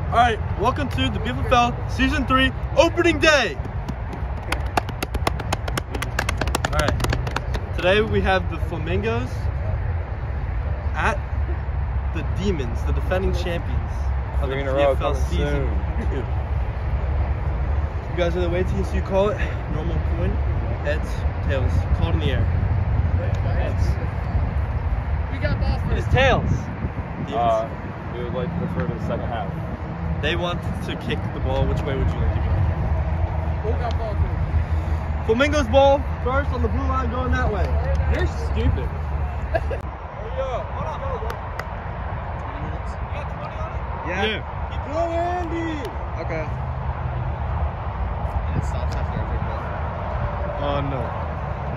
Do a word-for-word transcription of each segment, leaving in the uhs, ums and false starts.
Alright, welcome to the B F F L Season three Opening Day! Alright, today we have the Flamingos at the Demons, the defending champions of the B F L Season two. You guys are the way team, so you call it normal coin, heads, tails, called in the air. Heads. We got ball first. It's tails. Uh, we would like to prefer to the second half. They want to kick the ball. Which way would you like to go? Who got ball first? Flamingos ball first on the blue line, going that way. You're stupid. Yeah. yeah. Keep going, Andy. Okay. And it stops after every ball. Oh no.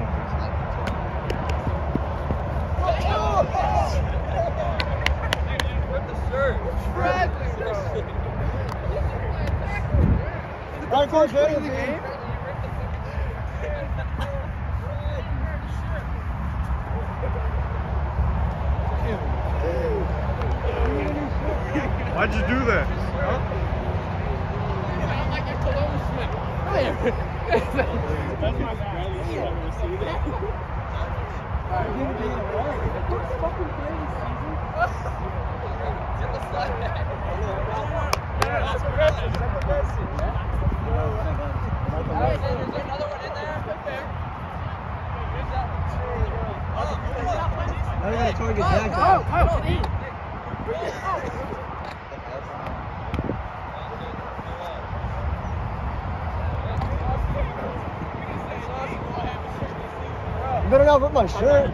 Right, coach, ready in the game? Why'd you do that? Huh? Sound like a cologne smith. That's my guy. I've never seen it. What's fucking playing this season? Get the flag. Yeah, that's aggressive. That's aggressive. Alright, there's another one in there. Now we gotta target back. Oh, oh, oh. You better not rip my shirt.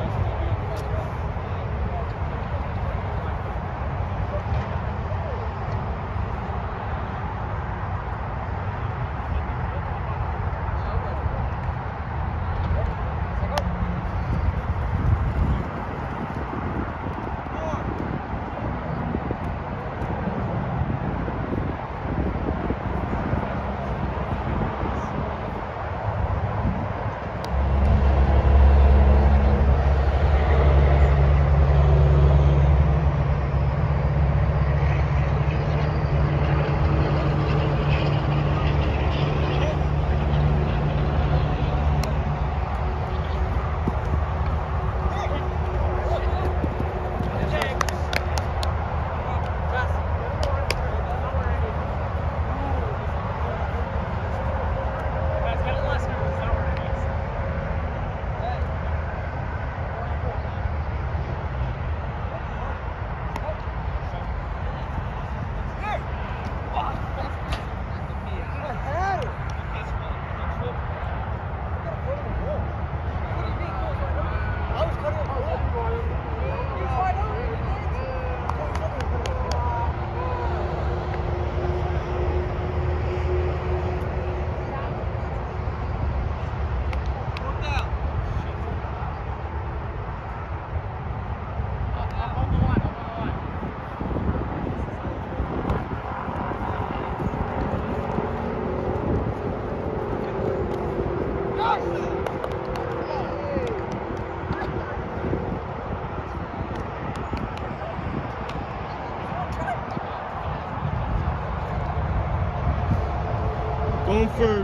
Going for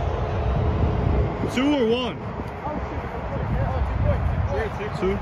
two or one? Two.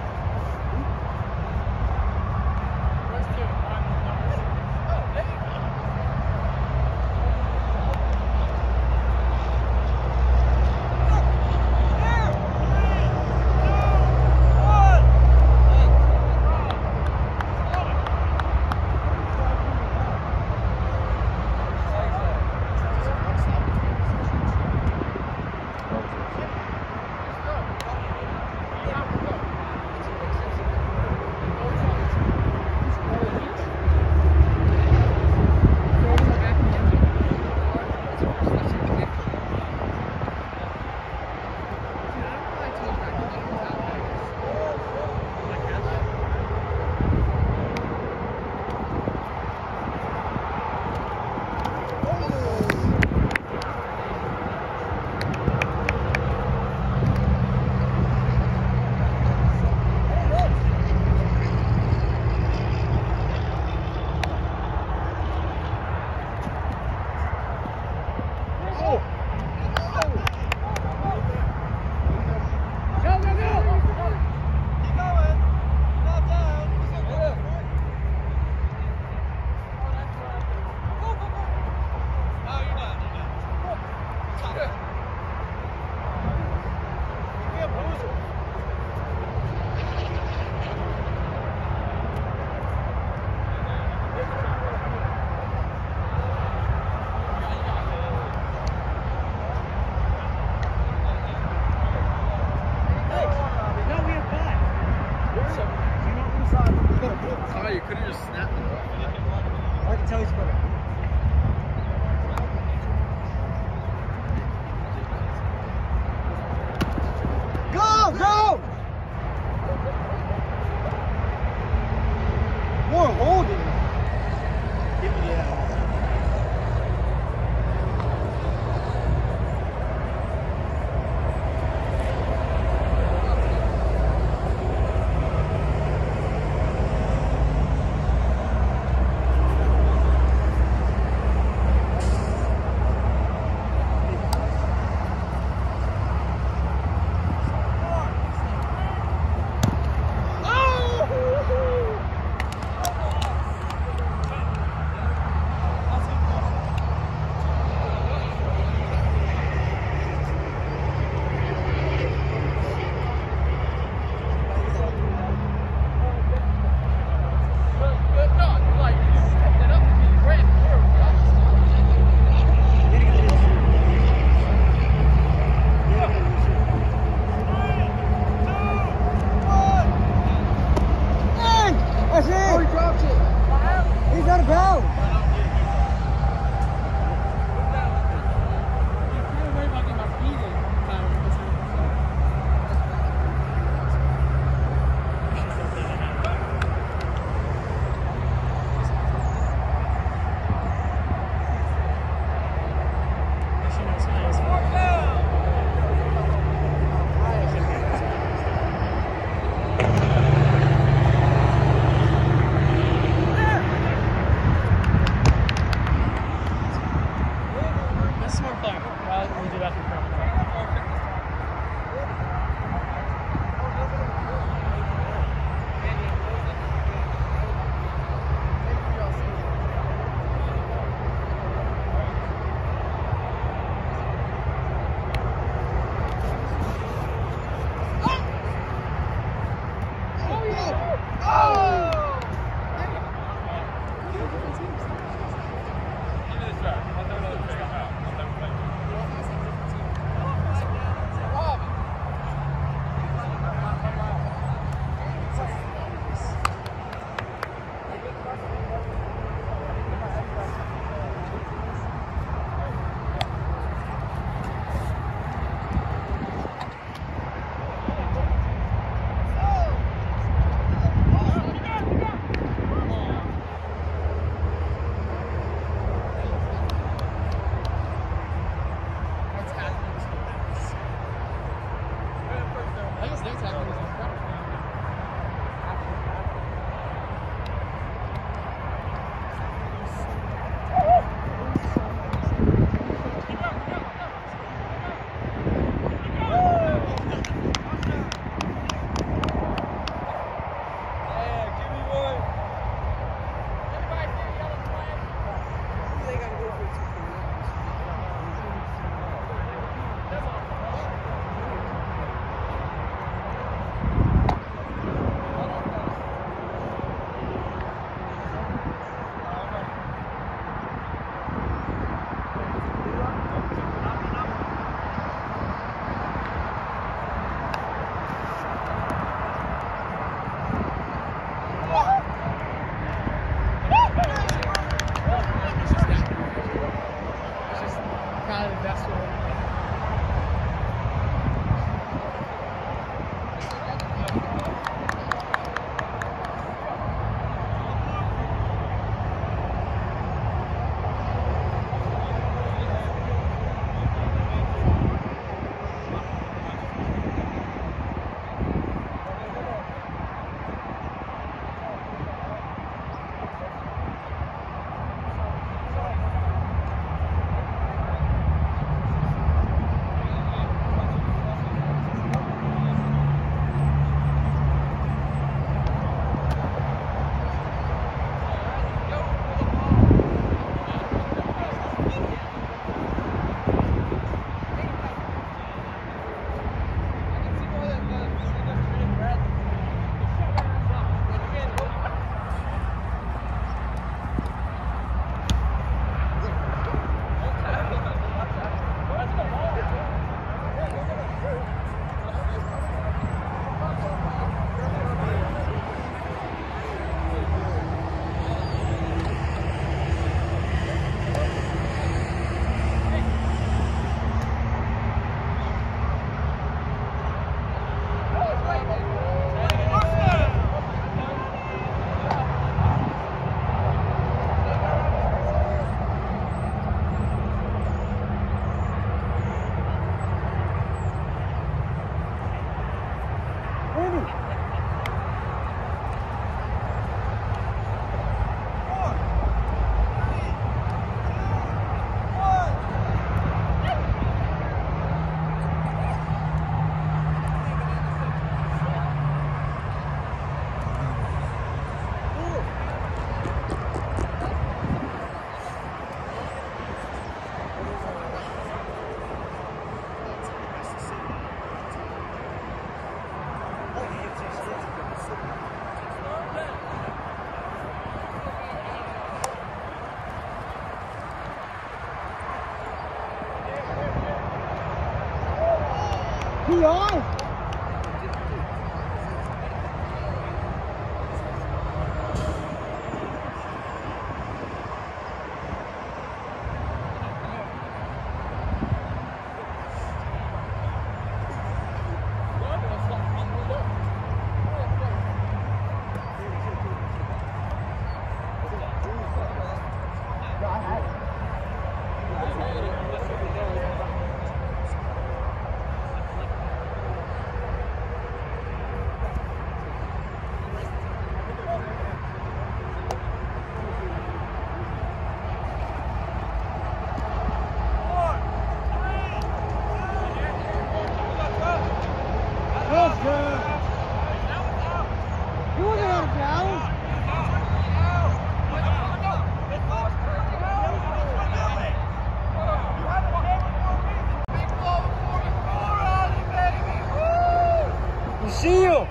tell he's better. Go, go! More holding. Yeah. yawn. See you.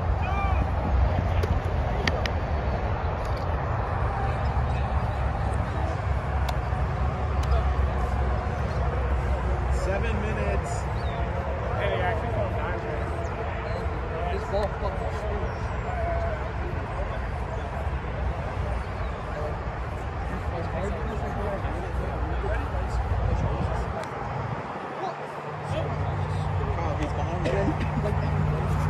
Seven minutes. Hey, actually, called nine minutes. This ball fucking stinks. He's behind me.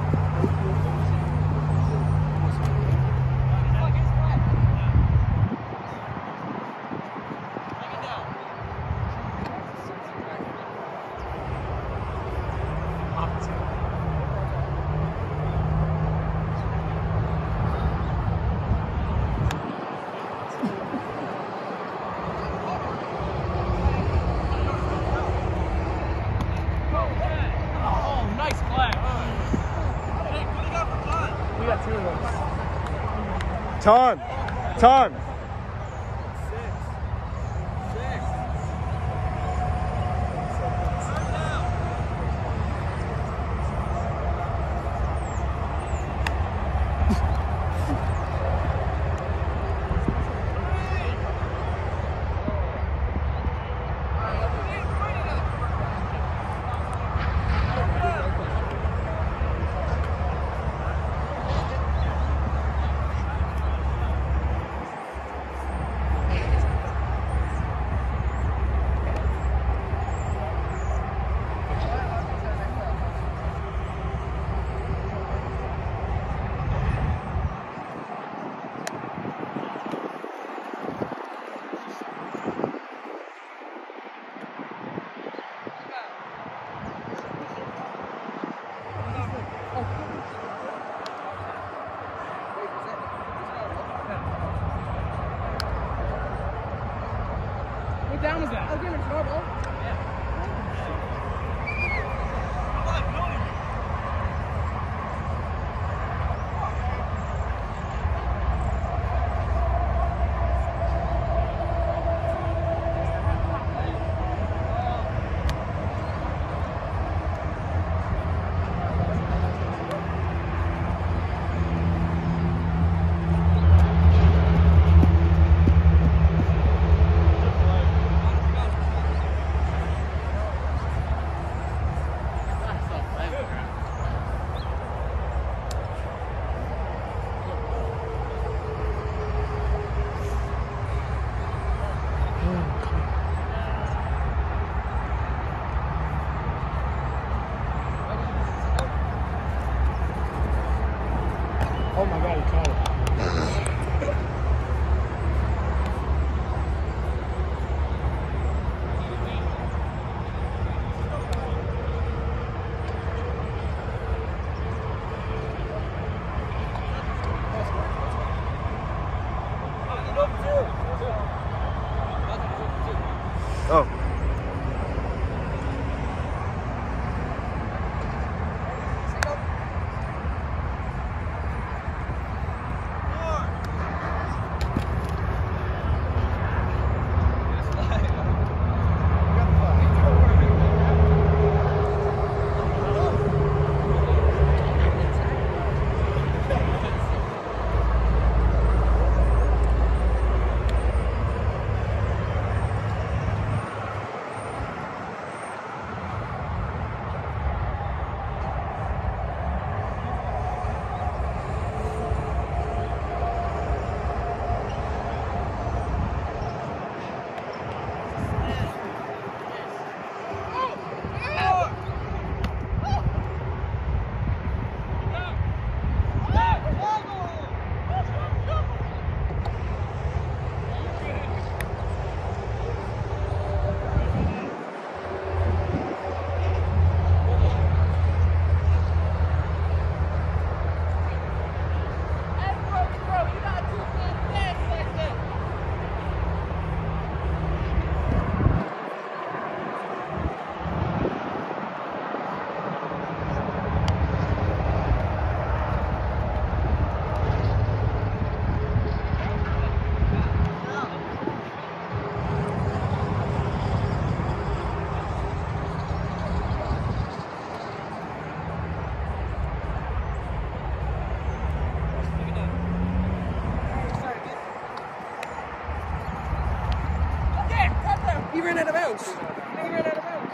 Ton! Ton! What down was that? I was giving it trouble. Oh my god, he caught it. Oh. ran out of bounds. I think he ran out of bounds.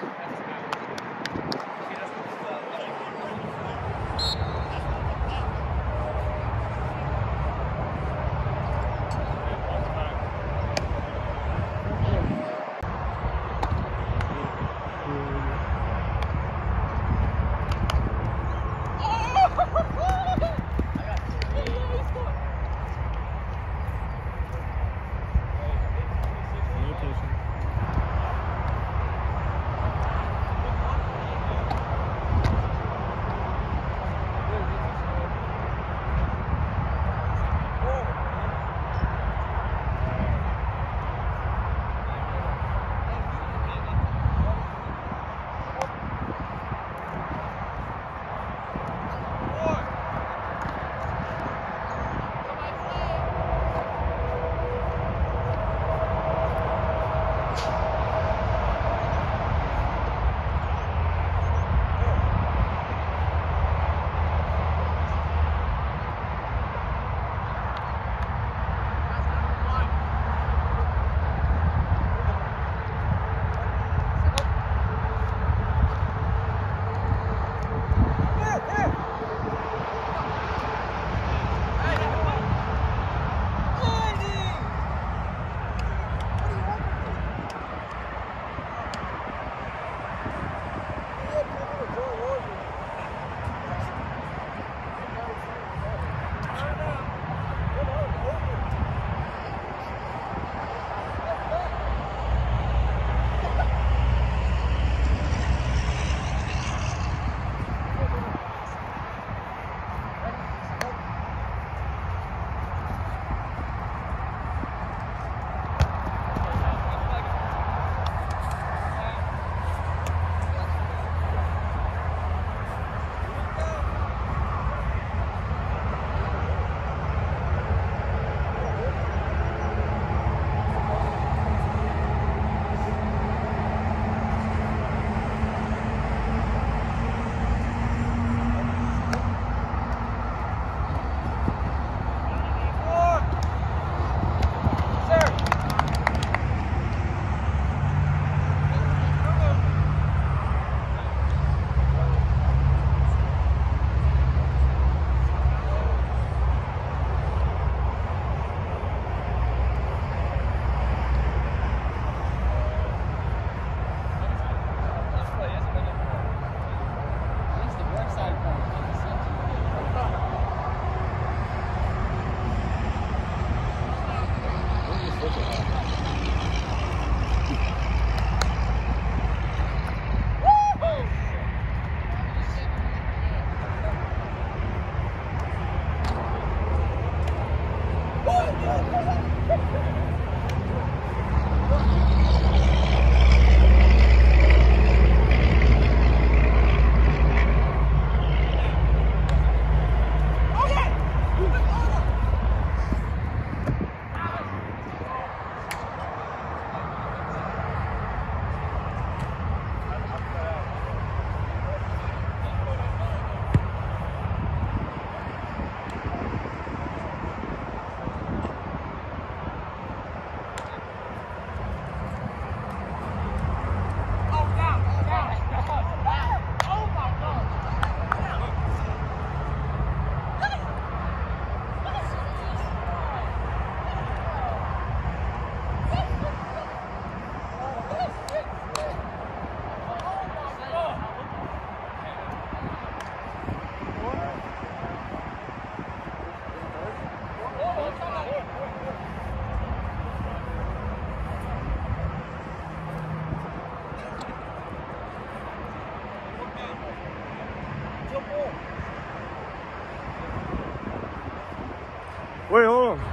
Wait, hold on.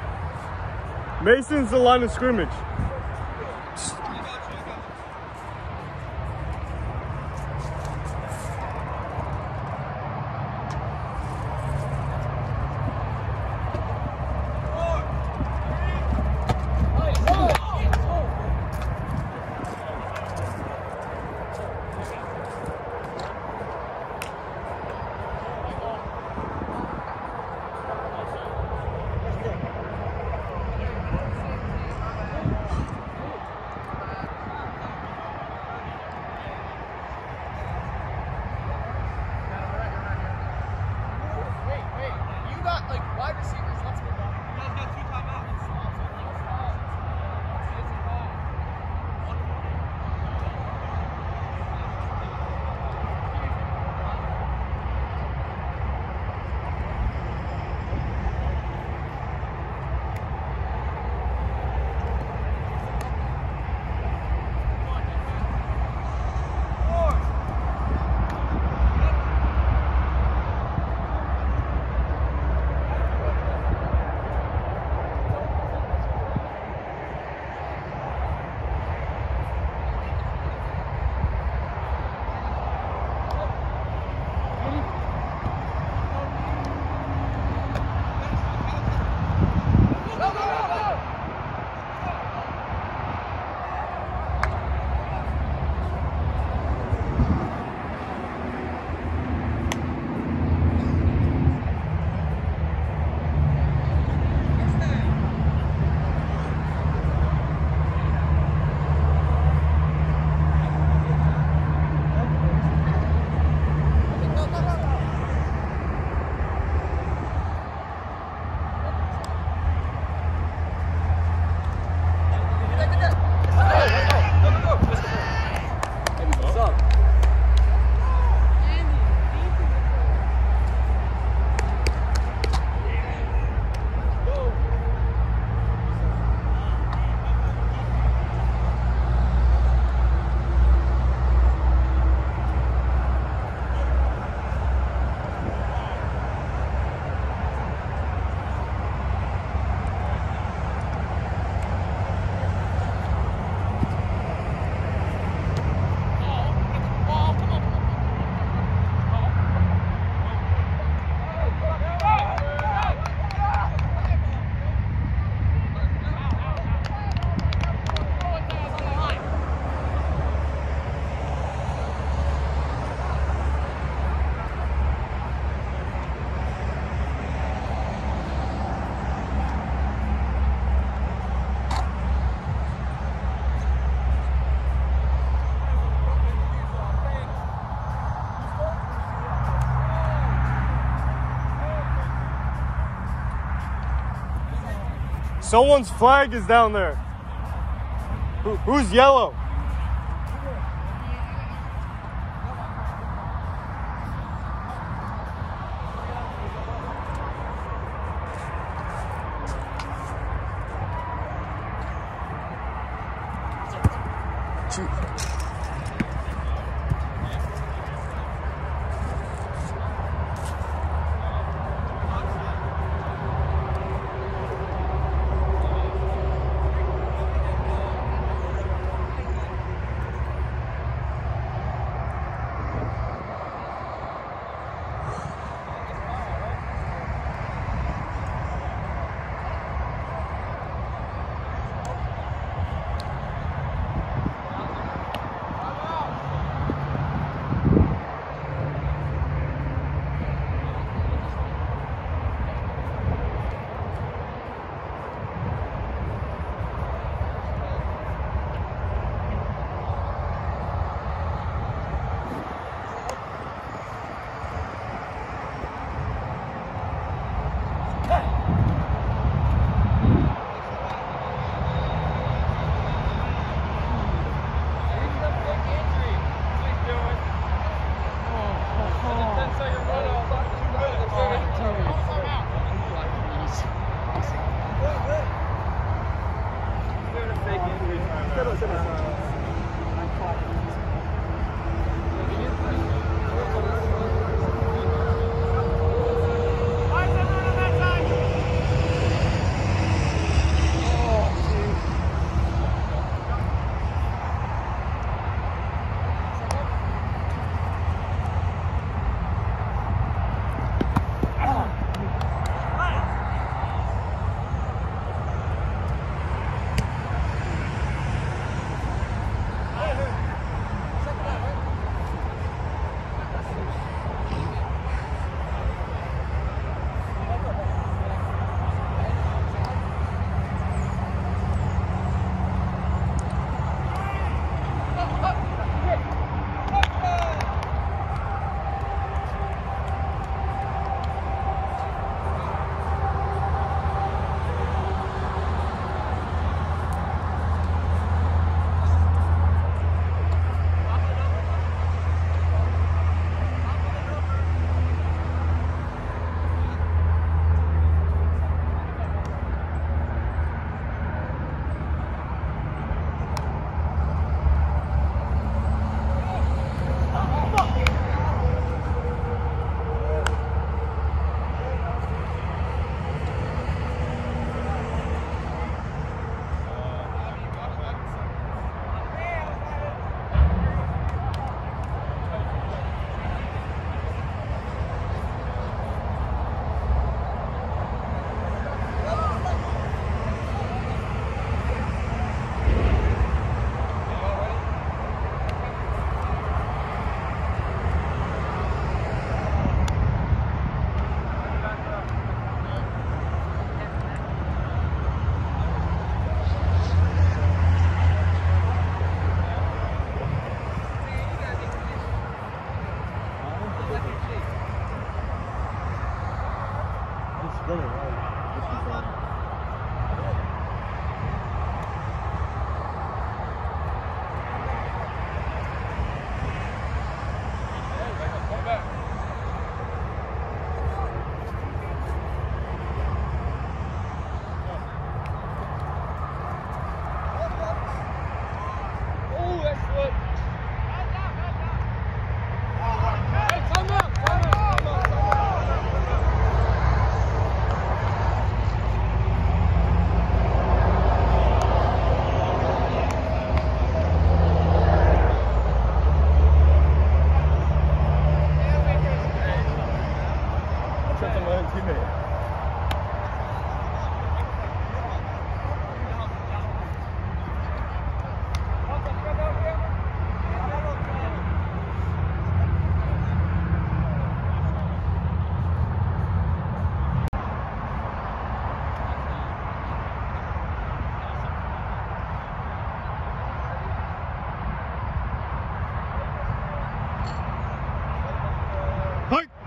Mason's the line of scrimmage. Someone's flag is down there. Who, who's yellow?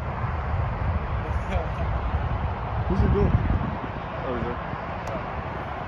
Who's it doing? Oh, is it?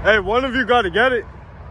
Hey, one of you got to get it.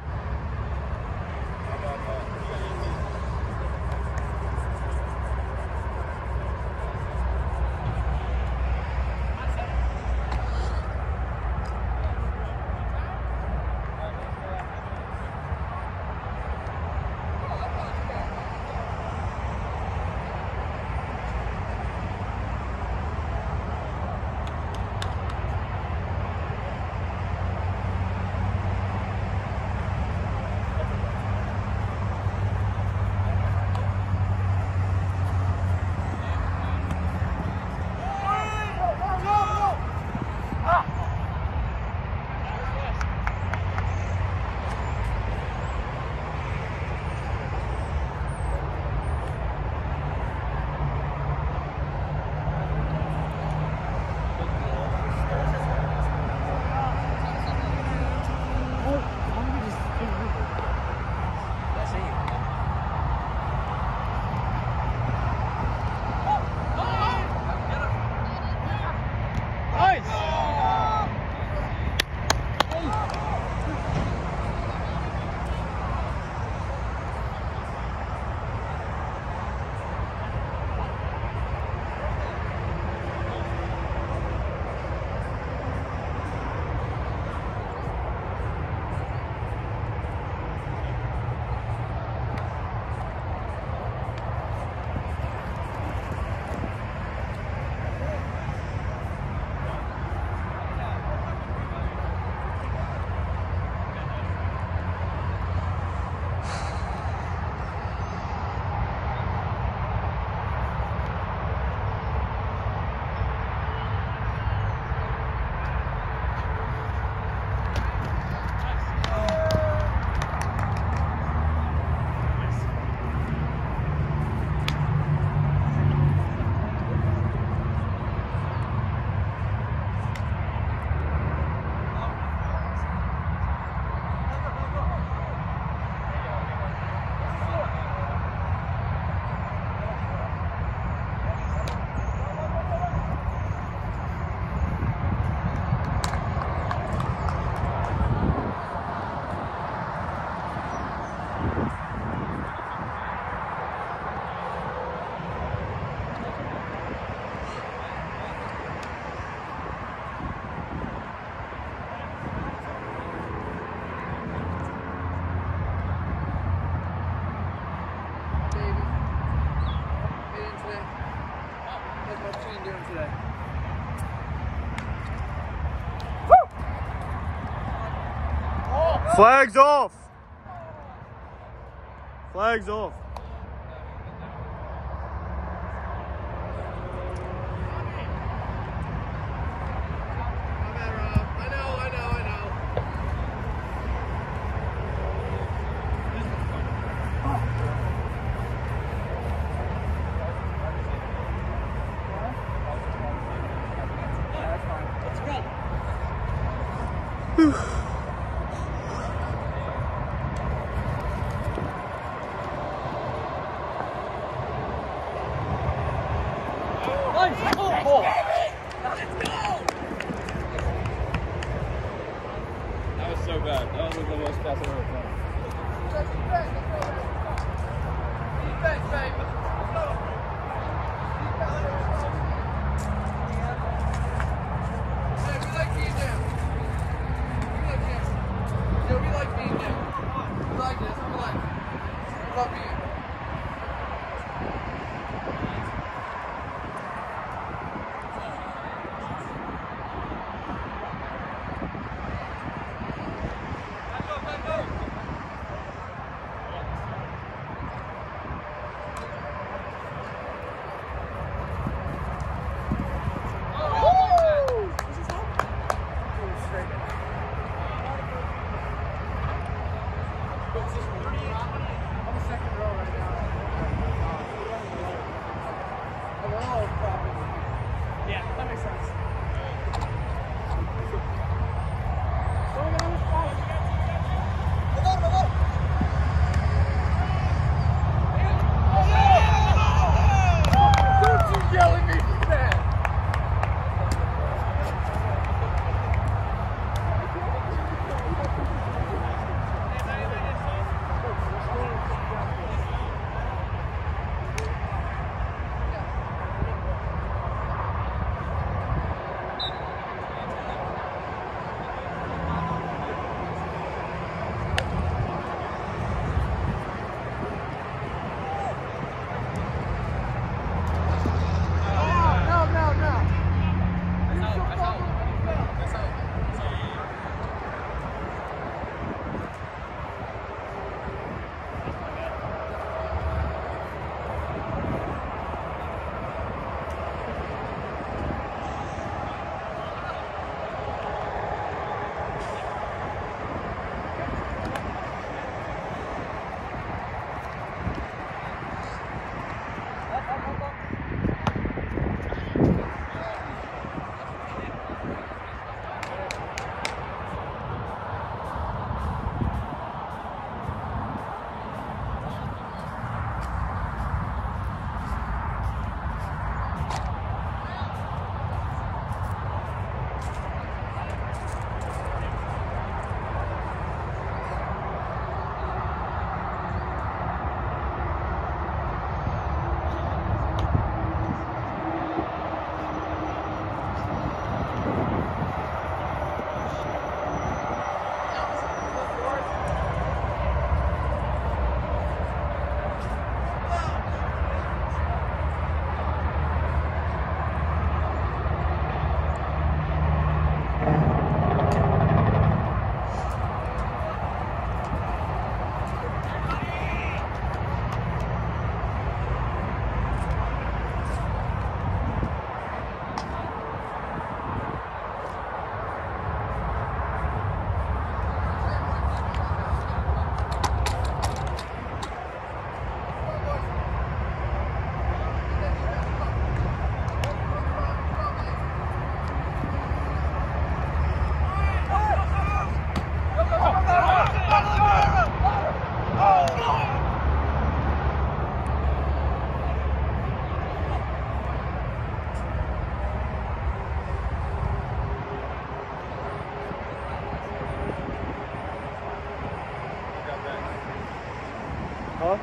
Flags off. Flags off.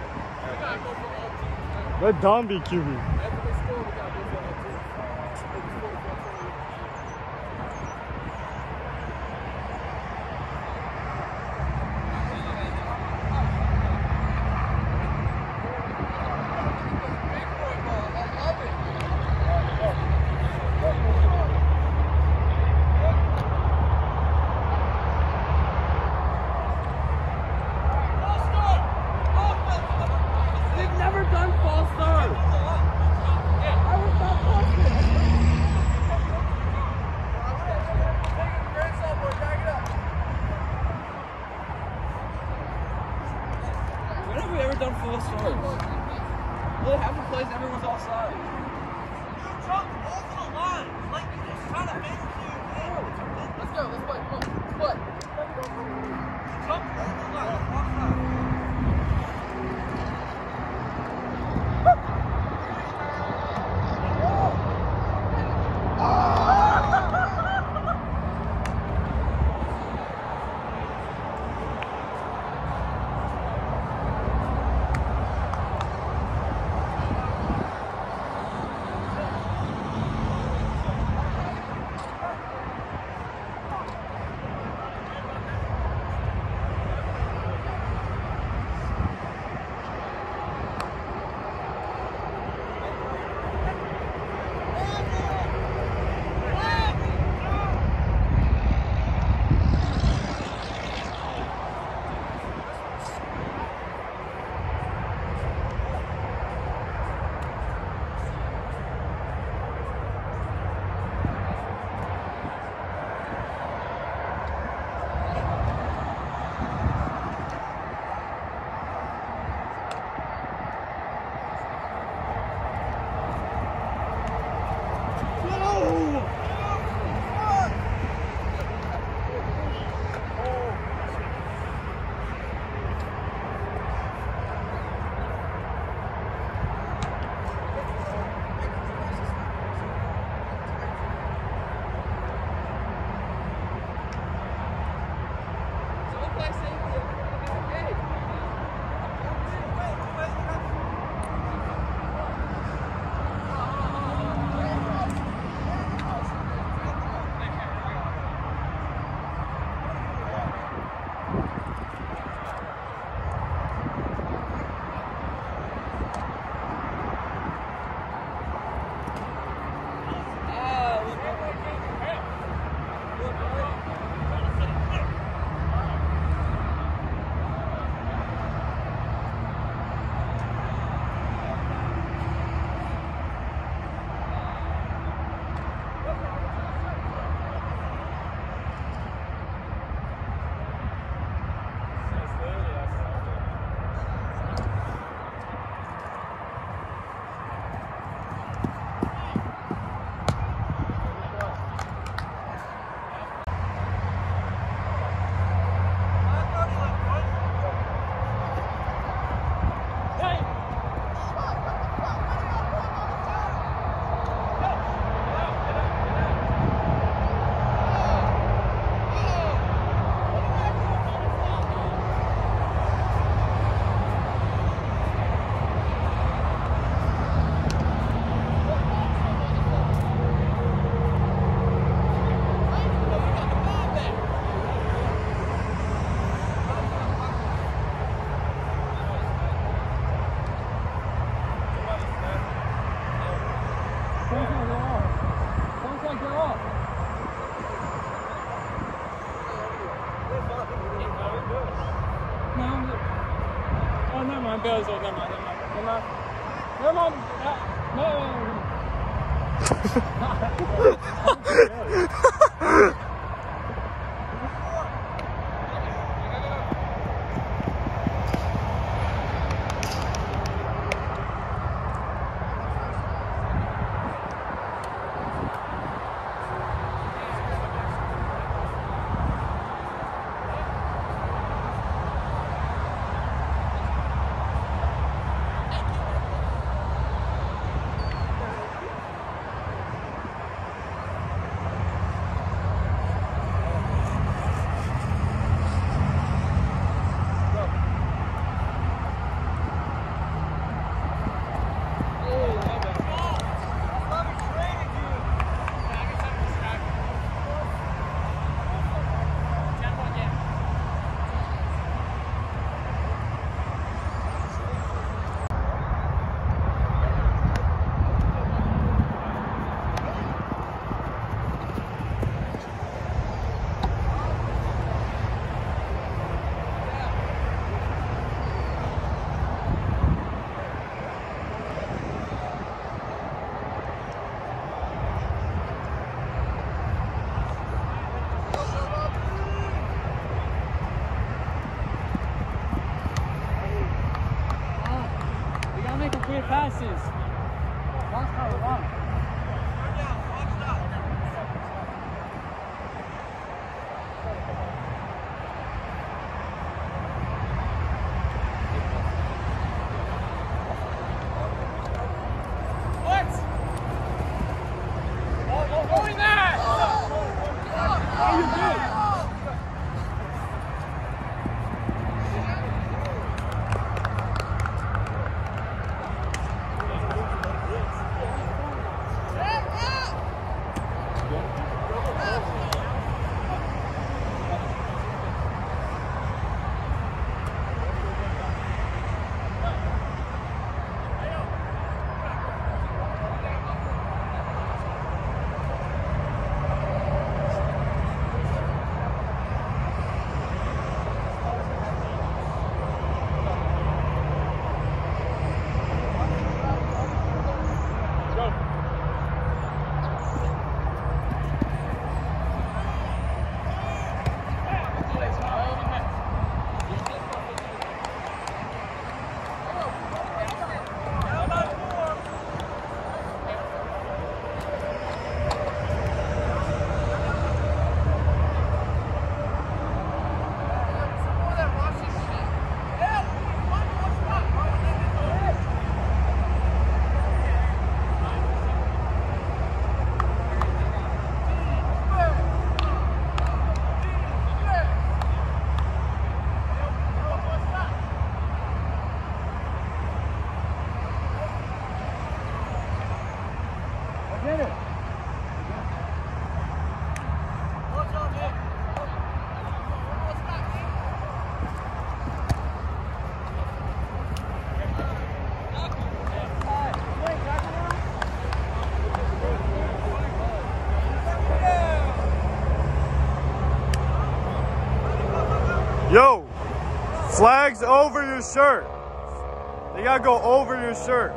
Let Dom be Q B. Bills, oh, never mind, never mind, never mind. Never mind. Uh, no. making clear passes. Long power, long. Yo, flags over your shirt. They gotta go over your shirt.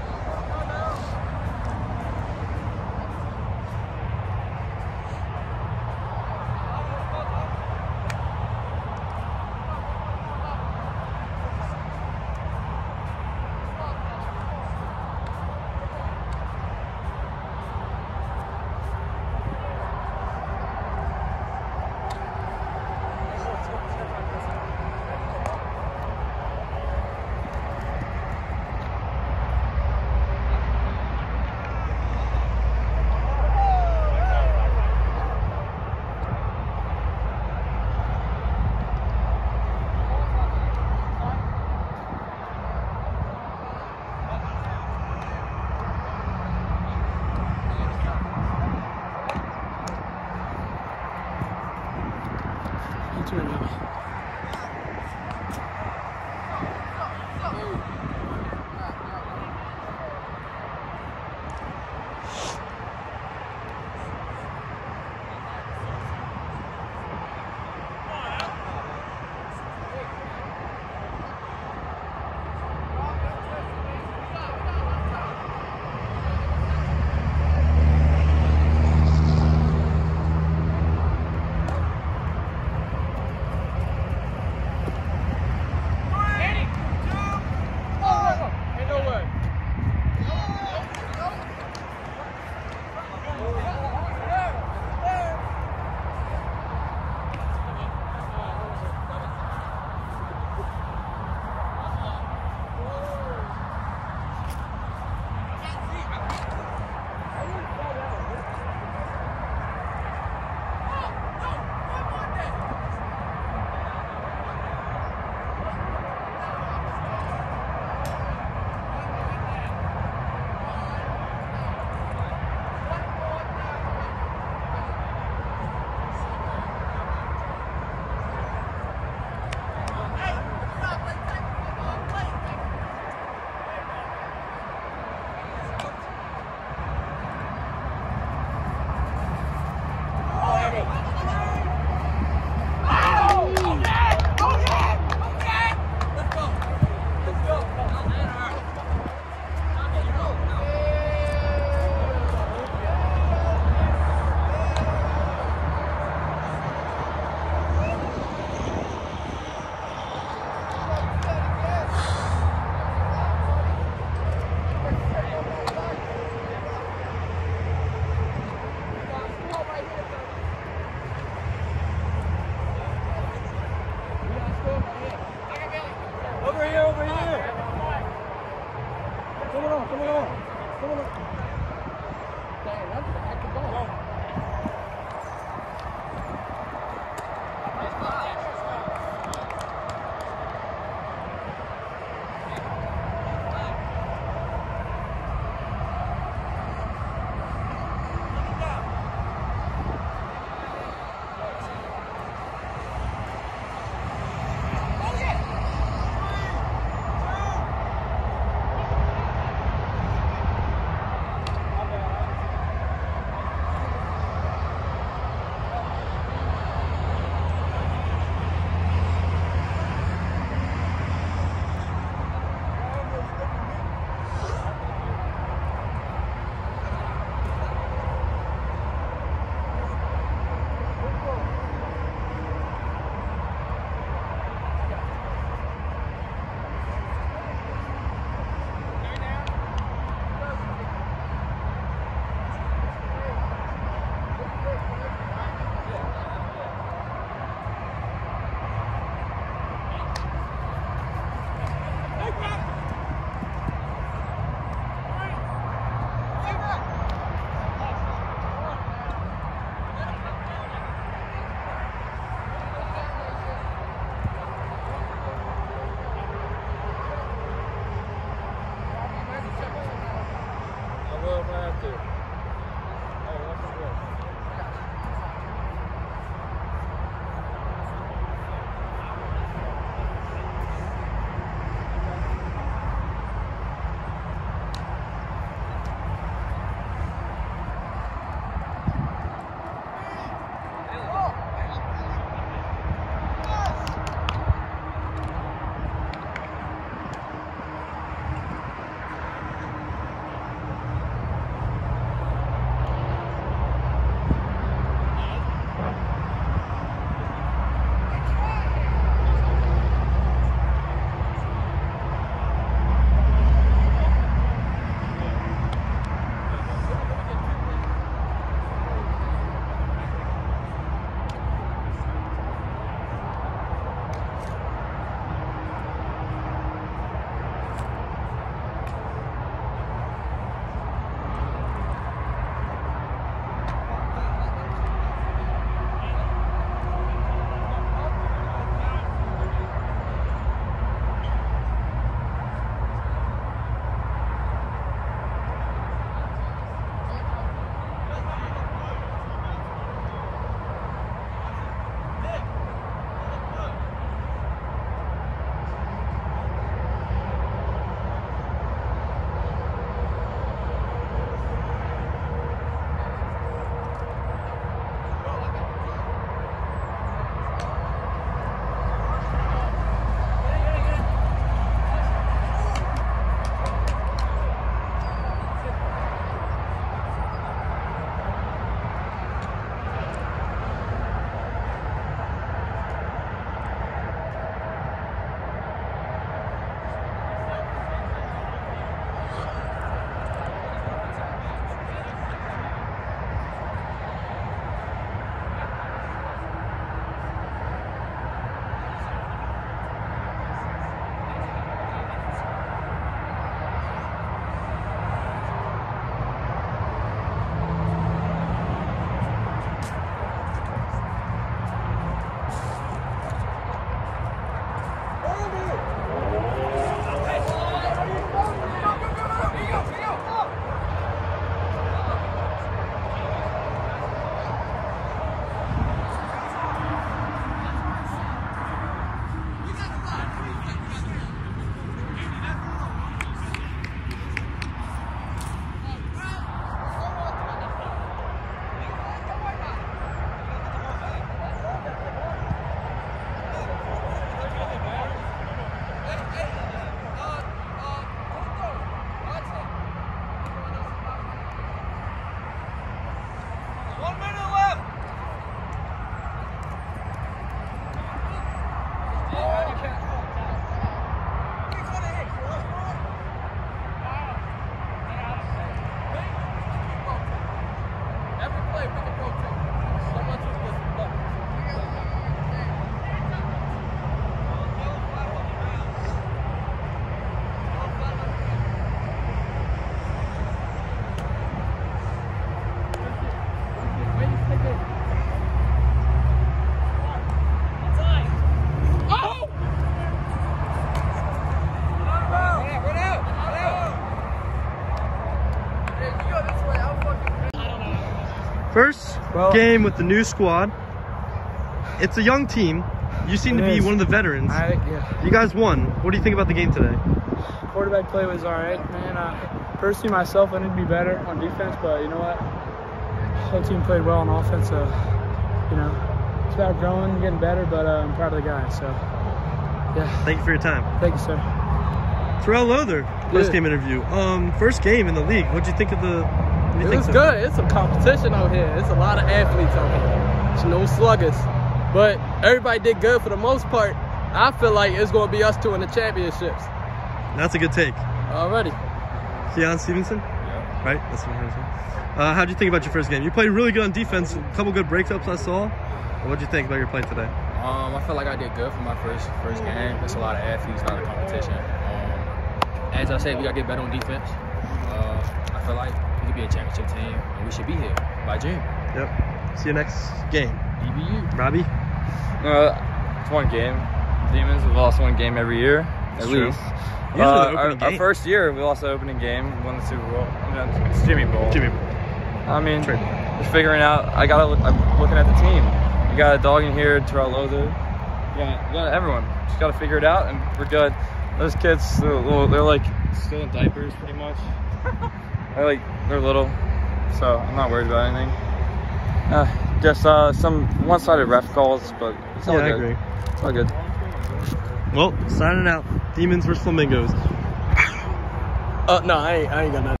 first Well, game with the new squad. It's a young team. You seem It to be is. one of the veterans. I, yeah. You guys won. What do you think about the game today? Quarterback play was all right, man. Uh, personally, myself, I need to be better on defense, but you know what? The whole team played well on offense, so, you know, it's about growing, getting better, but uh, I'm proud of the guys, so, yeah. Thank you for your time. Thank you, sir. Terrell Lother, first Yeah. game interview. Um, first game in the league. What'd you think of the? what do you It think was so- good. It's a competition out here. It's a lot of athletes out here. It's no sluggers. But everybody did good for the most part. I feel like it's going to be us two in the championships. That's a good take. Already. Keon Stevenson? Yeah. Right? That's what I'm saying. Uh, how'd you think about your first game? You played really good on defense. A couple good breakups I saw. What'd you think about your play today? Um, I feel like I did good for my first first game. It's a lot of athletes, a lot of competition. Um, as I said, we gotta get better on defense. Uh, I feel like we could be a championship team, and we should be here by June. Yep. See you next game. D B U. Robbie? Uh, it's one game. Demons have lost one game every year, at It's true. least. Usually Uh, the our, opening our game. first year, we lost the opening game, won the Super Bowl. I mean, it's Jimmy Bowl. Jimmy. I mean, True. just figuring out. I gotta. Look, I'm looking at the team. You got a dog in here, Terrell Lother. You got, you got everyone. Just gotta figure it out, and we're good. Those kids, they're, little, they're like still in diapers, pretty much. They're like they're little, so I'm not worried about anything. Uh, just uh, some one-sided ref calls, but it's all Yeah, I good. agree. It's all good. Well, signing out. Demons versus Flamingos. Uh, no, I ain't, I ain't got nothing.